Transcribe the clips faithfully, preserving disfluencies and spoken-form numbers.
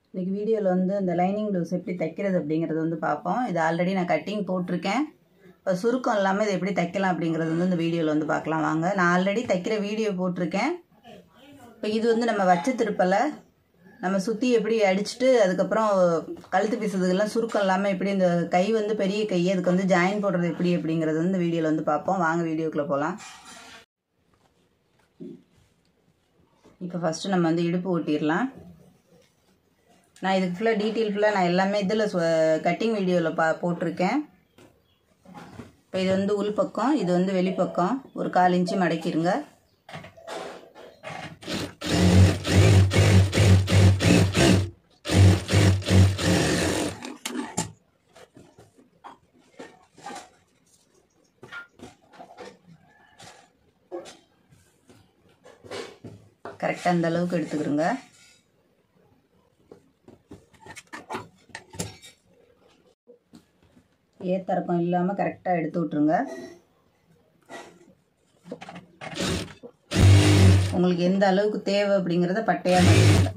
இன்னைக்கு வீடியோவில் வந்து இந்த லைனிங் ப்ளவுஸ் எப்படி தைக்கிறது அப்படிங்கிறது வந்து பார்ப்போம். இது ஆல்ரெடி நான் கட்டிங் போட்டிருக்கேன். இப்போ சுருக்கம் இல்லாமல் இதை எப்படி தைக்கலாம் அப்படிங்கிறது வந்து இந்த வீடியோவில் வந்து பார்க்கலாம் வாங்க. நான் ஆல்ரெடி தைக்கிற வீடியோ போட்டிருக்கேன். இப்போ இது வந்து நம்ம வச்ச திருப்பலை நம்ம சுற்றி எப்படி அடிச்சுட்டு அதுக்கப்புறம் கழுத்து பீசுறதுக்கெல்லாம் சுருக்கம் இல்லாமல் எப்படி இந்த கை வந்து பெரிய கை அதுக்கு வந்து ஜாயின் போடுறது எப்படி அப்படிங்கிறது வந்து இந்த வீடியோவில் வந்து பார்ப்போம். வாங்க வீடியோக்குள்ளே போகலாம். இப்போ ஃபஸ்ட்டு நம்ம வந்து இடுப்பு ஓட்டிடலாம். நான் இதுக்கு ஃபுல்லாக டீட்டெயில் ஃபுல்லாக நான் எல்லாமே இதில் கட்டிங் வீடியோவில் பா போட்டிருக்கேன். இப்போ இது வந்து உள் பக்கம், இது வந்து வெளிப்பக்கம். ஒரு கால் இன்ச்சு மடக்கிடுங்க. கரெக்டாக அந்த அளவுக்கு எடுத்துக்கிறோங்க. ஏத்தரக்கம் இல்லாமல் கரெக்டாக எடுத்து விட்ருங்க. உங்களுக்கு எந்த அளவுக்கு தேவை அப்படிங்கிறத பட்டையாக பண்ணிடுங்க.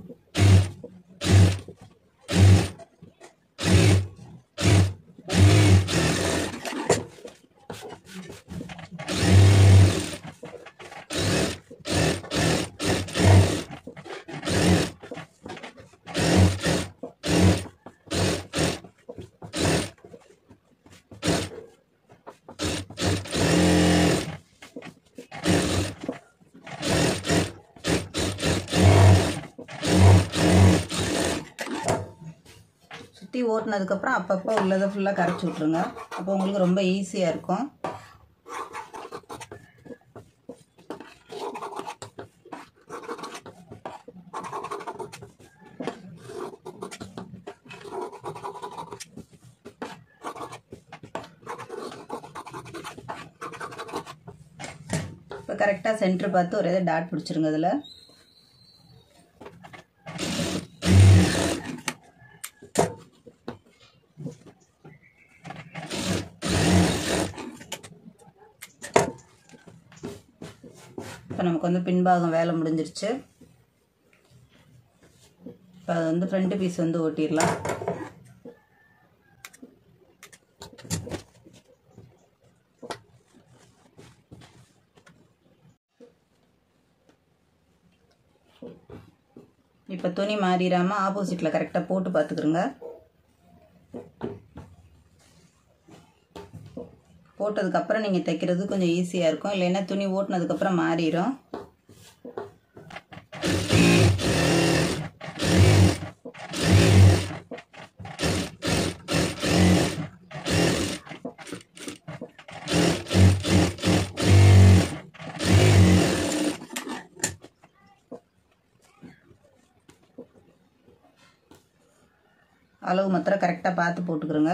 சுற்றி ஓட்டினதுக்கப்புறம் அப்பப்போ உள்ளதை ஃபுல்லாக கரைச்சி விட்ருங்க. அப்போ உங்களுக்கு ரொம்ப ஈஸியாக இருக்கும். இப்போ கரெக்டாக சென்டர் பார்த்து ஒரு இதை டாட் பிடிச்சிருங்க. அதில் இப்போ நமக்கு வந்து பின்பாகம் வேலை முடிஞ்சிருச்சு. இப்போ அது வந்து ஃப்ரண்ட் பீஸ் வந்து ஓட்டிடலாம். இப்போ துணி மாறிடாமல் ஆப்போசிட்டில் கரெக்டாக போட்டு பார்த்துக்குறோங்க. போட்டதுக்கப்புறம் நீங்கள் தைக்கிறது கொஞ்சம் ஈஸியாக இருக்கும். இல்லைன்னா துணி ஓட்டினதுக்கப்புறம் மாறிடும். அளவு மாத்திரம் கரெக்டாக பார்த்து போட்டுக்கிறோங்க.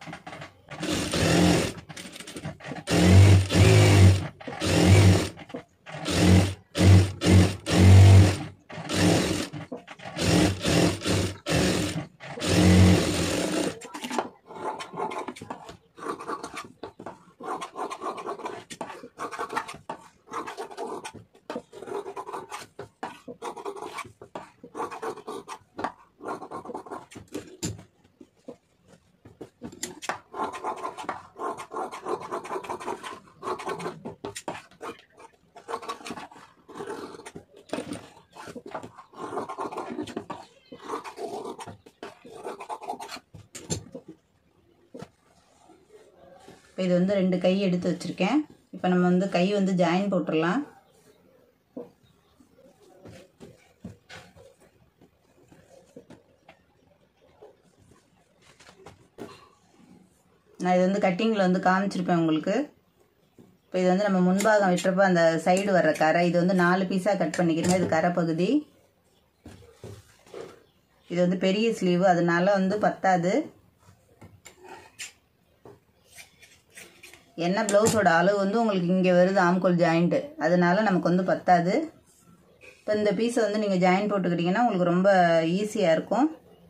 இப்போ இது வந்து ரெண்டு கை எடுத்து வச்சுருக்கேன். இப்போ நம்ம வந்து கை வந்து ஜாயின் போட்டுடலாம். நான் இது வந்து கட்டிங்கில் வந்து காமிச்சிருப்பேன் உங்களுக்கு. இப்போ இது வந்து நம்ம முன்பாகம் விட்டுறப்போ அந்த சைடு வர்ற கரை இது வந்து நாலு பீஸாக கட் பண்ணிக்கிறோங்க. இது கரை பகுதி. இது வந்து பெரிய ஸ்லீவு, அதனால வந்து பத்தாது. என்ன ப்ளவுஸோட அளவு வந்து உங்களுக்கு இங்கே வருது ஆம்கோல் ஜாயிண்ட்டு, அதனால நமக்கு வந்து பத்தாது. இப்போ இந்த பீஸை வந்து நீங்கள் ஜாயின் போட்டுக்கிட்டிங்கன்னா உங்களுக்கு ரொம்ப ஈஸியாக இருக்கும்.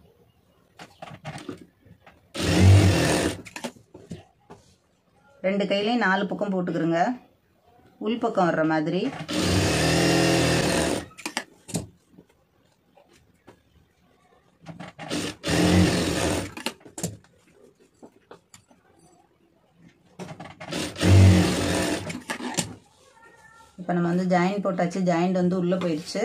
ரெண்டு கையிலையும் நாலு பக்கம் போட்டுக்கிறோங்க. உள் பக்கம் வர்ற மாதிரி. இப்போ நம்ம வந்து ஜாயின் போட்டாச்சு, ஜாயிண்ட் வந்து உள்ளே போயிடுச்சு.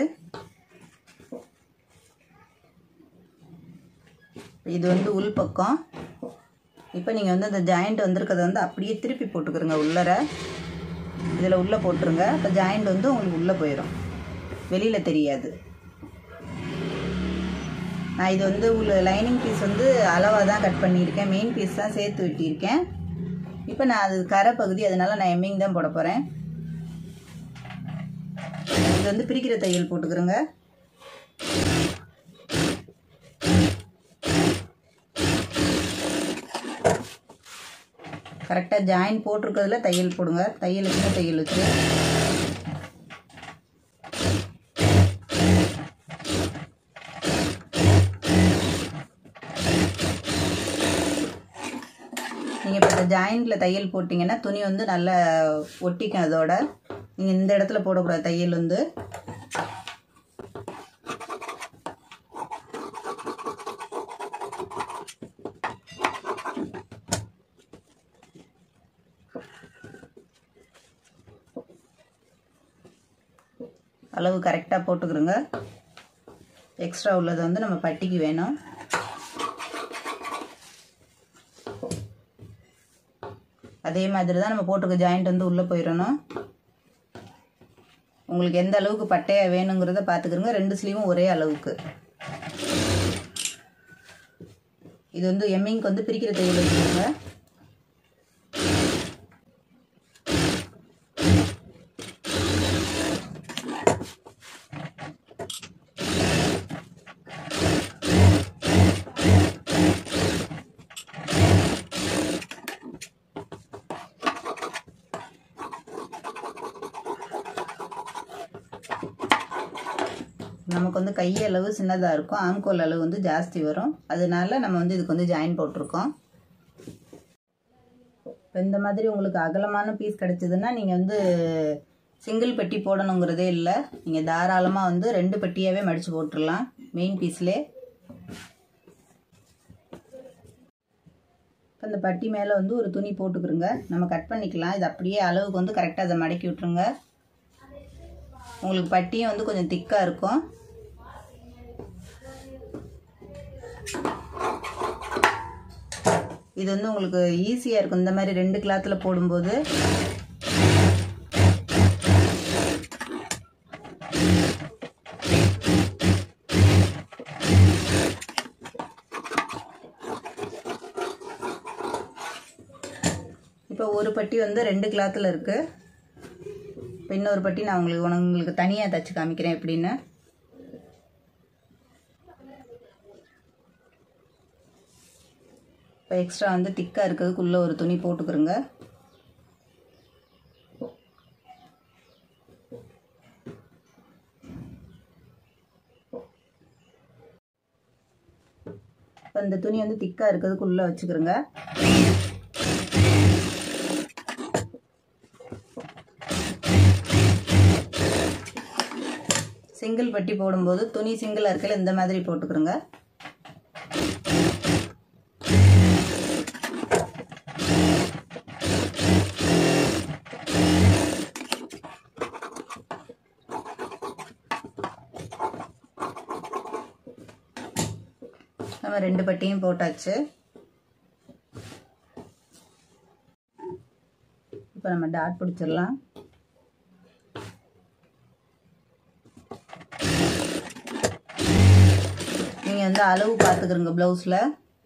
இது வந்து உள் பக்கம். இப்போ நீங்கள் வந்து அந்த ஜாயிண்ட் வந்திருக்கிறத வந்து அப்படியே திருப்பி போட்டுக்கிறங்க உள்ளர. இதில் உள்ளே போட்டுருங்க. இப்போ ஜாயிண்ட் வந்து உங்களுக்கு உள்ளே போயிடும், வெளியில் தெரியாது. நான் இது வந்து உள்ள லைனிங் பீஸ் வந்து அளவாக தான் கட் பண்ணியிருக்கேன், மெயின் பீஸ் தான் சேர்த்து வெட்டியிருக்கேன். இப்போ நான் அது கரை பகுதி, அதனால் நான் எம்மிங் தான் போட போகிறேன். இது வந்து பிரிக்கிற தையல் போட்டுக்கிறோங்க. கரெக்டாக ஜாயின் போட்டிருக்கிறதுல தையல் போடுங்க, தையல் வச்சு தையல் வச்சு. நீங்கள் இப்போ இந்த ஜாயிண்டில் தையல் போட்டிங்கன்னா துணி வந்து நல்லா ஒட்டிக்கும். அதோட நீங்கள் இந்த இடத்துல போடக்கூடாது தையல் வந்து. அளவு கரெக்டாக போட்டுக்கிறோங்க. எக்ஸ்ட்ரா உள்ளது வந்து நம்ம பட்டிக்கு வேணும். அதே மாதிரி தான் நம்ம போட்டுக்க ஜாயிண்ட் வந்து உள்ளே போயிடணும். உங்களுக்கு எந்த அளவுக்கு பட்டையாக வேணுங்கிறத பார்த்துக்கிறோங்க. ரெண்டு ஸ்லீவும் ஒரே அளவுக்கு. இது வந்து எம்மிங்க்கு வந்து பிரிக்கிற தையல் வச்சுக்கோங்க. நமக்கு வந்து கையளவு சின்னதாக இருக்கும், ஆம்கோல் அளவு வந்து ஜாஸ்தி வரும். அதனால நம்ம வந்து இதுக்கு வந்து ஜாயின் போட்டிருக்கோம். இப்போ இந்த மாதிரி உங்களுக்கு அகலமான பீஸ் கிடச்சிதுன்னா நீங்கள் வந்து சிங்கிள் பெட்டி போடணுங்கிறதே இல்லை. நீங்கள் தாராளமாக வந்து ரெண்டு பெட்டியாகவே மடித்து போட்டுடலாம் மெயின் பீஸ்லே. இப்போ இந்த பட்டி மேலே வந்து ஒரு துணி போட்டுக்கிறோங்க. நம்ம கட் பண்ணிக்கலாம். இது அப்படியே அளவுக்கு வந்து கரெக்டாக அதை மடக்கி விட்ருங்க. உங்களுக்கு பட்டியும் வந்து கொஞ்சம் திக்காக இருக்கும். இது வந்து உங்களுக்கு ஈஸியாக இருக்கும் இந்த மாதிரி ரெண்டு கிளாத்தில் போடும்போது. இப்போ ஒரு பட்டி வந்து ரெண்டு கிளாத்தில் இருக்குது. இப்போ இன்னொரு பட்டி நான் உங்களுக்கு உங்களுக்கு தனியாக தைச்சி காமிக்கிறேன் எப்படின்னு. இப்போ எக்ஸ்ட்ரா வந்து திக்காக இருக்கிறதுக்குள்ளே ஒரு துணி போட்டுக்கிறோங்க. இப்போ இந்த துணி வந்து திக்காக இருக்கிறதுக்குள்ளே வச்சுக்கிறோங்க. சிங்கிள் பட்டி போடும்போது துணி சிங்கிளாக இருக்கல இந்த மாதிரி போட்டுக்கிறோங்க. நம்ம ரெண்டு பட்டியும் போட்டாச்சு. இப்போ நம்ம டாட் பிடிச்சிடலாம். நீங்கள் வந்து அளவு பார்த்துக்கிறங்க ப்ளவுஸில்.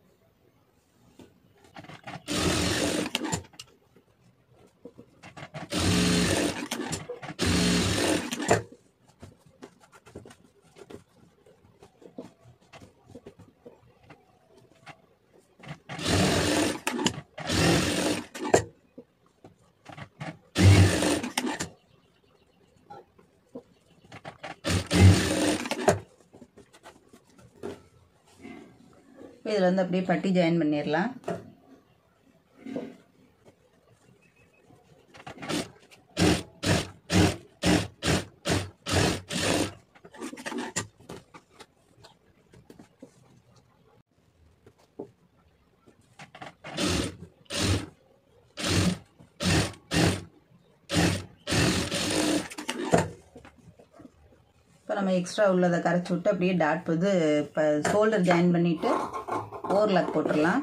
இதில் வந்து அப்படியே பட்டி ஜாயின் பண்ணிடலாம். நம்ம எக்ஸ்ட்ரா உள்ளதை கரைச்சி விட்டு அப்படியே டாட் வந்து இப்போ ஷோல்டர் ஜாயின் பண்ணிவிட்டு ஓவர்லாக் போட்டுடலாம்.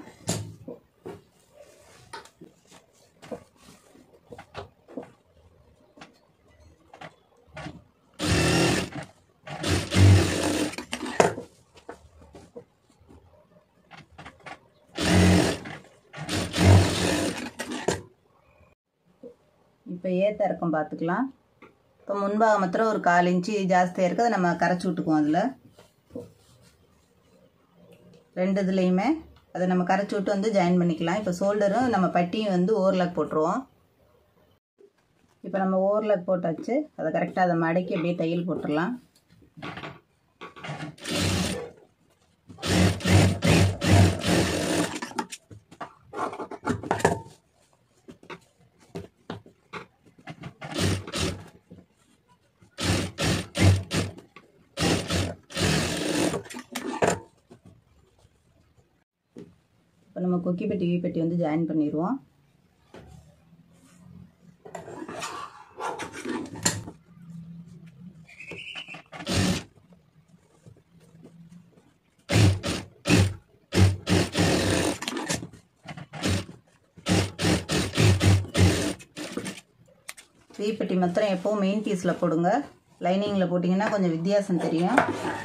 இப்போ ஏற்ற இறக்கம் பார்த்துக்கலாம். இப்போ முன்பாக மாத்திரம் ஒரு கால் இன்ச்சு ஜாஸ்தியாக இருக்குது, அதை நம்ம கரைச்சி விட்டுக்குவோம். அதில் ரெண்டு இதுலேயுமே அதை நம்ம கரைச்சி விட்டு வந்து ஜாயின் பண்ணிக்கலாம். இப்போ ஷோல்டரும் நம்ம பட்டியும் வந்து ஓவர்லாக் போட்டுருவோம். இப்போ நம்ம ஓவர்லாக் போட்டாச்சு. அதை கரெக்டாக அதை மடக்கி அப்படியே தையல் போட்டுடலாம். இப்போ நம்ம கொக்கி பெட்டி வி பெட்டி வந்து ஜாயின் பண்ணிடுவோம். வி பெட்டி மாத்திரம் எப்போவும் மெயின் பீஸில் போடுங்க. லைனிங்கில் போட்டிங்கன்னா கொஞ்சம் வித்தியாசம் தெரியும்.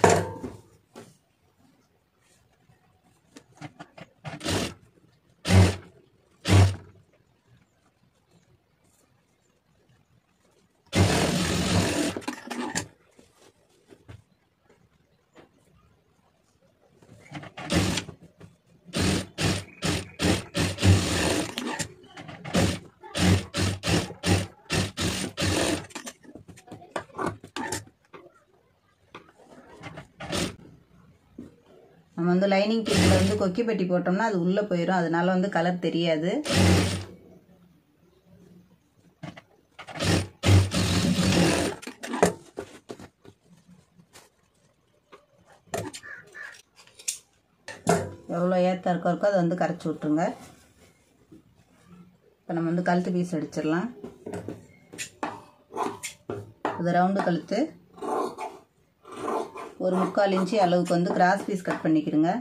நம்ம வந்து லைனிங் பீஸில் வந்து கொக்கி பெட்டி போட்டோம்னா அது உள்ளே போயிடும், அதனால வந்து கலர் தெரியாது. எவ்வளோ ஏற்ற இருக்கோ இருக்கோ அதை வந்து கரைச்சி விட்ருங்க. இப்போ நம்ம வந்து கழுத்து பீஸ் அடிச்சிடலாம். அது ரவுண்டு கழுத்து ஒரு முக்கால் இன்ச்சு அளவுக்கு வந்து கிராஸ் பீஸ் கட் பண்ணிக்கிறங்க.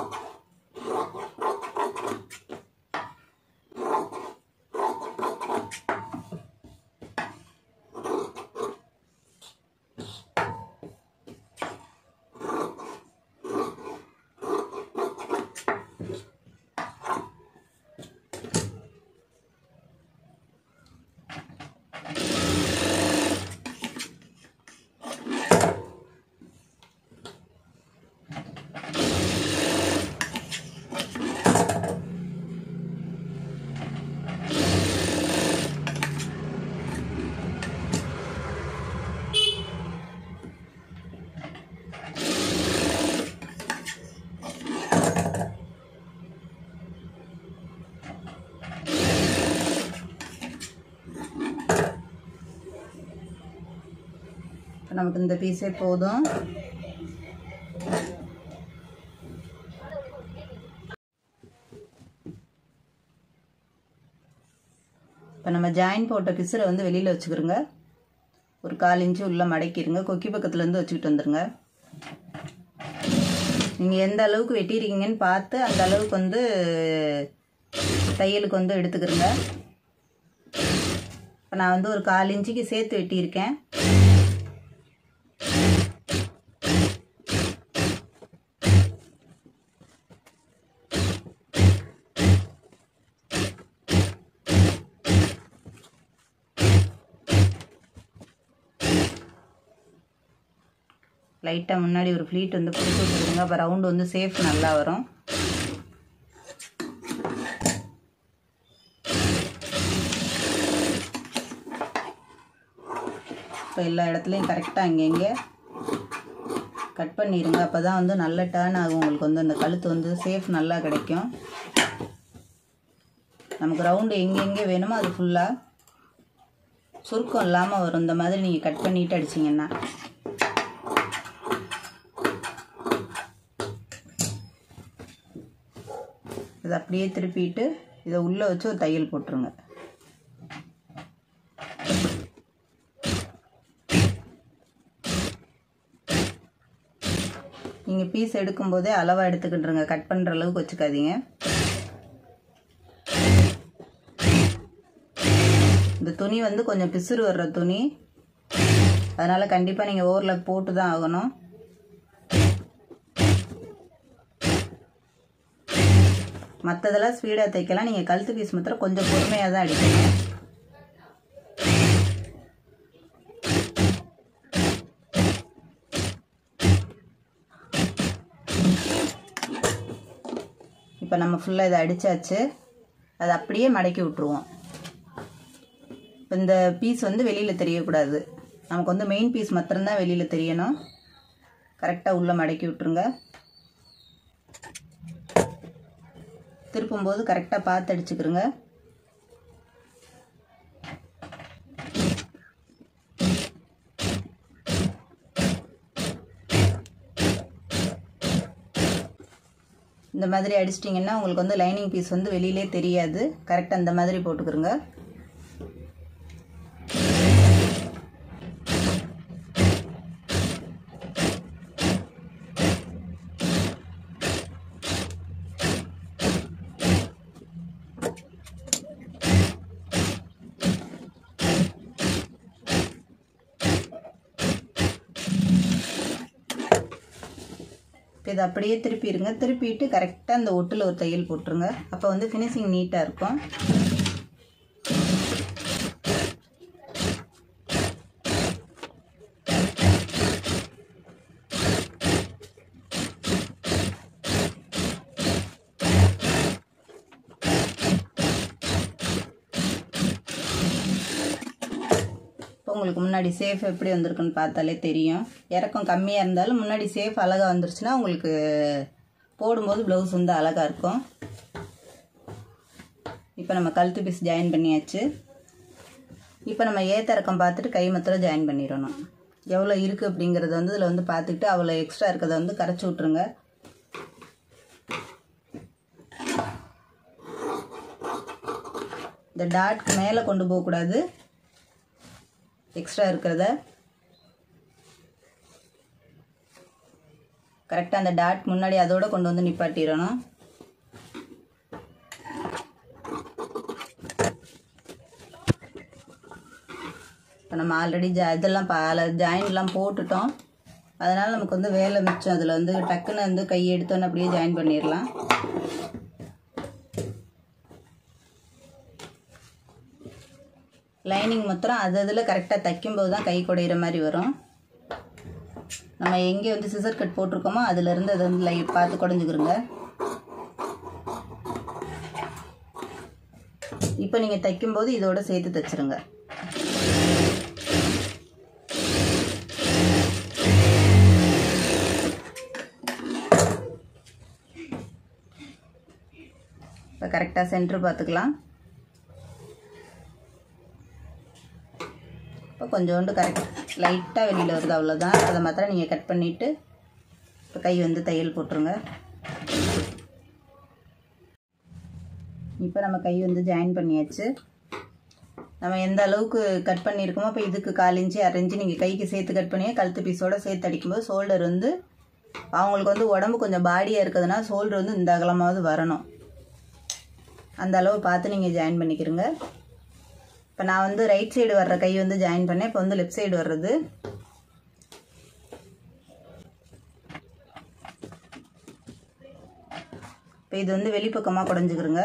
நமக்கு இந்த பீஸே போதும். இப்போ நம்ம ஜாயின் போட்ட பிசுரை வந்து வெளியில் வச்சுக்கிறோங்க. ஒரு கால் இன்ச்சு உள்ளே மடக்கிடுங்க. கொக்கி பக்கத்துலேருந்து வச்சுக்கிட்டு வந்துடுங்க. நீங்கள் எந்த அளவுக்கு வெட்டியிருக்கீங்கன்னு பார்த்து அந்த அளவுக்கு வந்து தையலுக்கு வந்து எடுத்துக்கிறோங்க. இப்போ நான் வந்து ஒரு கால் இன்ச்சுக்கு சேர்த்து வெட்டியிருக்கேன். லைட்டாக முன்னாடி ஒரு ஃப்ளீட் வந்து பிடிச்சி விட்டுருங்க. அப்போ ரவுண்டு வந்து சேஃப் நல்லா வரும். இப்போ எல்லா இடத்துலையும் கரெக்டாக அங்கங்கே கட் பண்ணிடுங்க. அப்போ தான் வந்து நல்ல டர்ன் ஆகும். உங்களுக்கு வந்து அந்த கழுத்து வந்து சேஃப் நல்லா கிடைக்கும். நமக்கு ரவுண்டு எங்கெங்கே வேணுமோ அது ஃபுல்லாக சுருக்கம் இல்லாமல் வரும். இந்த மாதிரி நீங்கள் கட் பண்ணிவிட்டு அடிச்சிங்கன்னா இதை அப்படியே திருப்பிட்டு இதை உள்ளே வச்சு ஒரு தையல் போட்டுருங்க. நீங்கள் பீஸ் எடுக்கும்போதே அளவாக எடுத்துக்கிட்டுருங்க, கட் பண்ணுற அளவுக்கு வச்சுக்காதீங்க. இந்த துணி வந்து கொஞ்சம் பிசுறு வர்ற துணி, அதனால் கண்டிப்பாக நீங்கள் ஓவர்லாக் போட்டு தான் ஆகணும். மற்றதெல்லாம் ஸ்பீடாக தைக்கலாம், நீங்கள் கழுத்து பீஸ் மாத்திரம் கொஞ்சம் பொறுமையாக தான் அடிக்கணும். இப்போ நம்ம ஃபுல்லாக இதை அடித்தாச்சு, அதை அப்படியே மடக்கி விட்ருவோம். இந்த பீஸ் வந்து வெளியில் தெரியக்கூடாது, நமக்கு வந்து மெயின் பீஸ் மாத்திரம்தான் வெளியில் தெரியணும். கரெக்டாக உள்ளே மடக்கி விட்ருங்க. திருப்பும்போது கரெக்டாக பார்த்து அடிச்சுக்கிறோங்க. இந்த மாதிரி அடிச்சிட்டிங்கன்னா உங்களுக்கு வந்து லைனிங் பீஸ் வந்து வெளியிலே தெரியாது. கரெக்டாக இந்த மாதிரி போட்டுக்கிறோங்க. இதை அப்படியே திருப்பிடுங்க. திருப்பிட்டு கரெக்டாக அந்த ஒட்டில் ஒரு தையல் போட்டுருங்க. அப்போ வந்து ஃபினிஷிங் நீட்டாக இருக்கும். உங்களுக்கு முன்னாடி சேஃப் எப்படி வந்திருக்குன்னு பார்த்தாலே தெரியும். இறக்கம் கம்மியாக இருந்தாலும் முன்னாடி சேஃப் அழகாக வந்துருச்சுன்னா உங்களுக்கு போடும்போது ப்ளவுஸ் வந்து அழகாக இருக்கும். இப்போ நம்ம கழுத்து பீஸ் ஜாயின் பண்ணியாச்சு. இப்போ நம்ம ஏற்ற இறக்கம் பார்த்துட்டு கை மாத்திரம் ஜாயின் பண்ணிடணும். எவ்வளோ இருக்குது அப்படிங்கிறத வந்து இதில் வந்து பார்த்துக்கிட்டு அவ்வளோ எக்ஸ்ட்ரா இருக்கிறத வந்து கரைச்சி விட்ருங்க. இந்த டாட்க்கு மேலே கொண்டு போகக்கூடாது, எக்ஸ்ட்ரா இருக்கிறத கரெக்டாக அந்த டாட் முன்னாடி அதோட கொண்டு வந்து நிப்பாட்டிடணும். இப்போ நம்ம ஆல்ரெடி ஜா இதெல்லாம் பல ஜாயின்லாம் போட்டுட்டோம், அதனால் நமக்கு வந்து வேலை மிச்சம். அதில் வந்து டக்குன்னு வந்து கை எடுத்தோன்னு அப்படியே ஜாயின் பண்ணிடலாம். லைனிங் மாத்திரம் அது அதில் கரெக்டாக தைக்கும்போது தான் கை குடையிற மாதிரி வரும். நம்ம எங்கே வந்து சிசர் கட் போட்டிருக்கோமோ அதுலேருந்து அதை வந்து லைட் பார்த்து குடைஞ்சிக்கிறோங்க. இப்போ நீங்கள் தைக்கும்போது இதோட சேர்த்து தைச்சிருங்க. இப்போ கரெக்டாக சென்டர் பார்த்துக்கலாம். இப்போ கொஞ்சோண்டு கரெக்ட் லைட்டாக வெளியில் வருது, அவ்வளோதான். அதை மாத்திரம் நீங்கள் கட் பண்ணிவிட்டு இப்போ கை வந்து தையல் போட்டுருங்க. இப்போ நம்ம கை வந்து ஜாயின் பண்ணியாச்சு. நம்ம எந்த அளவுக்கு கட் பண்ணியிருக்கோமோ இப்போ இதுக்கு கால் இன்ச்சு அரை இன்ச்சு நீங்கள் கைக்கு சேர்த்து கட் பண்ணி கழுத்து பீஸோடு சேர்த்து அடிக்கும்போது ஷோல்டர் வந்து அவங்களுக்கு வந்து உடம்பு கொஞ்சம் பாடியாக இருக்குதுன்னா ஷோல்டர் வந்து இந்த அகலமாவது வரணும். அந்த அளவு பார்த்து நீங்கள் ஜாயின் பண்ணிக்கிறங்க. இப்போ நான் வந்து ரைட் சைடு வர்ற கை வந்து ஜாயின் பண்ணேன், இப்போ வந்து லெஃப்ட் சைடு வர்றது. இப்போ இது வந்து வெளிப்பக்கமாக குடைஞ்சிக்கிறங்க.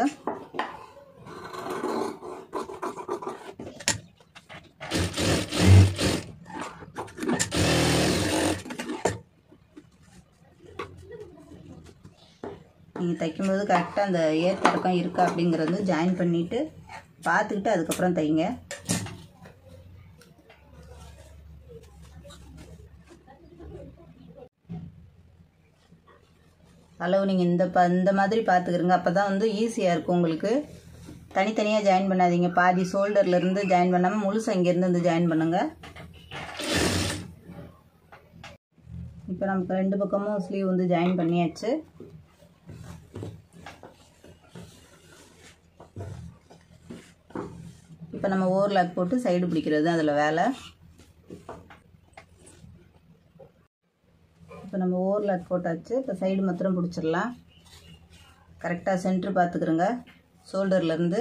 நீங்கள் தைக்கும்போது கரெக்டாக அந்த ஏத்தறக்கம் இருக்கா அப்படிங்கிறது வந்து ஜாயின் பண்ணிவிட்டு பார்த்துக்கிட்டு அதுக்கப்புறம் தைங்க. அளவு நீங்கள் இந்த ப இந்த மாதிரி பார்த்துக்கிறங்க, அப்போ தான் வந்து ஈஸியாக இருக்கும் உங்களுக்கு. தனித்தனியாக ஜாயின் பண்ணாதீங்க, பாதி ஷோல்டர்லேருந்து ஜாயின் பண்ணாமல் முழுசாக இங்கேருந்து வந்து ஜாயின் பண்ணுங்கள். இப்போ நமக்கு ரெண்டு பக்கமும் ஸ்லீவ் வந்து ஜாயின் பண்ணியாச்சு. இப்போ நம்ம ஓவர்லாக் போட்டு சைடு பிடிக்கிறது அதில் வேலை. இப்போ நம்ம ஓவர்லாக் போட்டாச்சு. இப்போ சைடு மாத்திரம் பிடிச்சிடலாம். கரெக்டாக சென்ட்ரு பார்த்துக்கிறோங்க. ஷோல்டர்லேருந்து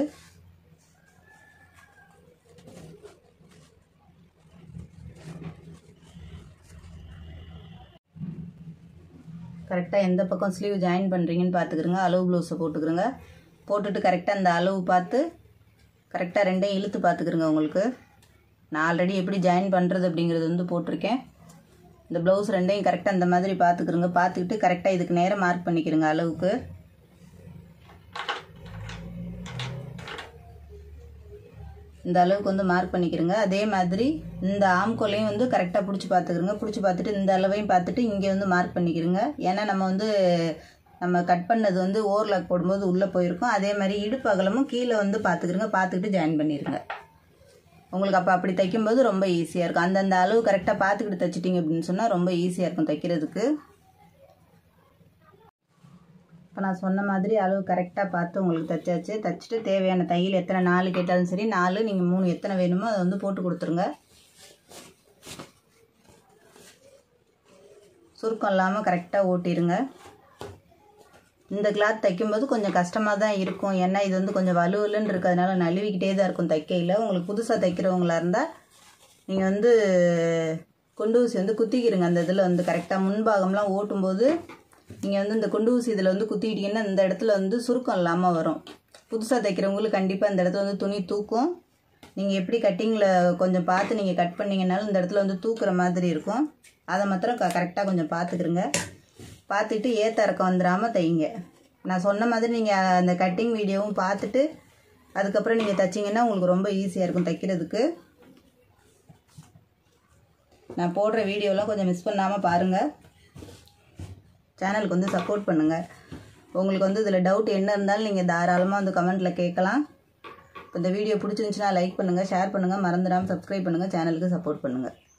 கரெக்டாக எந்த பக்கம் ஸ்லீவ் ஜாயின் பண்ணுறீங்கன்னு பார்த்துக்கிறோங்க. அளவு ப்ளவுஸை போட்டுக்கிறோங்க. போட்டுட்டு கரெக்டாக அந்த அளவு பார்த்து கரெக்டாக ரெண்டையும் இழுத்து பார்த்துக்கிறோங்க. உங்களுக்கு நான் ஆல்ரெடி எப்படி ஜாயின் பண்ணுறது அப்படிங்கிறது வந்து போட்டிருக்கேன். இந்த ப்ளவுஸ் ரெண்டையும் கரெக்டாக இந்த மாதிரி பார்த்துக்கிறோங்க. பார்த்துக்கிட்டு கரெக்டாக இதுக்கு நேரம் மார்க் பண்ணிக்கிறோங்க. அளவுக்கு இந்த அளவுக்கு வந்து மார்க் பண்ணிக்கிறோங்க. அதே மாதிரி இந்த ஆம்கோலையும் வந்து கரெக்டாக பிடிச்சி பார்த்துக்கிறோங்க. பிடிச்சி பார்த்துட்டு இந்த அளவையும் பார்த்துட்டு இங்கே வந்து மார்க் பண்ணிக்கிறோங்க. ஏன்னா நம்ம வந்து நம்ம கட் பண்ணது வந்து ஓவர்லாக் போடும்போது உள்ளே போயிருக்கும். அதே மாதிரி இடுப்பு அகலமும் கீழே வந்து பார்த்துக்கிறோங்க. பார்த்துக்கிட்டு ஜாயின் பண்ணிடுங்க. உங்களுக்கு அப்போ அப்படி தைக்கும்போது ரொம்ப ஈஸியாக இருக்கும். அந்தந்த அளவு கரெக்டாக பார்த்துக்கிட்டு தைச்சிட்டிங்க அப்படின்னு சொன்னால் ரொம்ப ஈஸியாக இருக்கும் தைக்கிறதுக்கு. இப்போ நான் சொன்ன மாதிரி அளவு கரெக்டாக பார்த்து உங்களுக்கு தைச்சாச்சு. தைச்சிட்டு தேவையான தையல் எத்தனை நாலு கேட்டாலும் சரி, நாலு நீங்கள் மூணு எத்தனை வேணுமோ அதை வந்து போட்டு கொடுத்துருங்க. சுருக்கம் இல்லாமல் கரெக்டாக ஓட்டிடுங்க. இந்த கிளாத் தைக்கும்போது கொஞ்சம் கஷ்டமாக தான் இருக்கும். ஏன்னா இது வந்து கொஞ்சம் வலுவலுன்னு இருக்கிறதுனால நழுவிக்கிட்டே தான் இருக்கும் தைக்கையில். உங்களுக்கு புதுசாக தைக்கிறவங்களா இருந்தால் நீங்கள் வந்து குண்டு ஊசி வந்து குத்திக்கிறங்க. அந்த இதில் வந்து கரெக்டாக முன்பாகம்லாம் ஓட்டும்போது நீங்கள் வந்து இந்த குண்டு ஊசி இதில் வந்து குத்திக்கிட்டிங்கன்னா இந்த இடத்துல வந்து சுருக்கம் இல்லாமல் வரும். புதுசாக தைக்கிறவங்களுக்கு கண்டிப்பாக இந்த இடத்துல வந்து துணி தூக்கும். நீங்கள் எப்படி கட்டிங்கில் கொஞ்சம் பார்த்து நீங்கள் கட் பண்ணிங்கனாலும் இந்த இடத்துல வந்து தூக்குற மாதிரி இருக்கும். அதை மாத்திரம் க கரெக்டாக கொஞ்சம் பார்த்துக்கிறங்க. பார்த்துட்டு ஏற்ற இறக்கம் வந்துடாமல் தைங்க. நான் சொன்ன மாதிரி நீங்கள் அந்த கட்டிங் வீடியோவும் பார்த்துட்டு அதுக்கப்புறம் நீங்கள் தைச்சிங்கன்னா உங்களுக்கு ரொம்ப ஈஸியாக இருக்கும் தைக்கிறதுக்கு. நான் போடுற வீடியோலாம் கொஞ்சம் மிஸ் பண்ணாமல் பாருங்கள். சேனலுக்கு வந்து சப்போர்ட் பண்ணுங்கள். உங்களுக்கு வந்து இதில் டவுட் என்ன இருந்தாலும் நீங்கள் தாராளமாக வந்து கமெண்ட்டில் கேட்கலாம். இப்போ இந்த வீடியோ பிடிச்சிருந்துச்சுன்னா லைக் பண்ணுங்கள், ஷேர் பண்ணுங்கள், மறந்துடாமல் சப்ஸ்கிரைப் பண்ணுங்கள், சேனலுக்கு சப்போர்ட் பண்ணுங்கள்.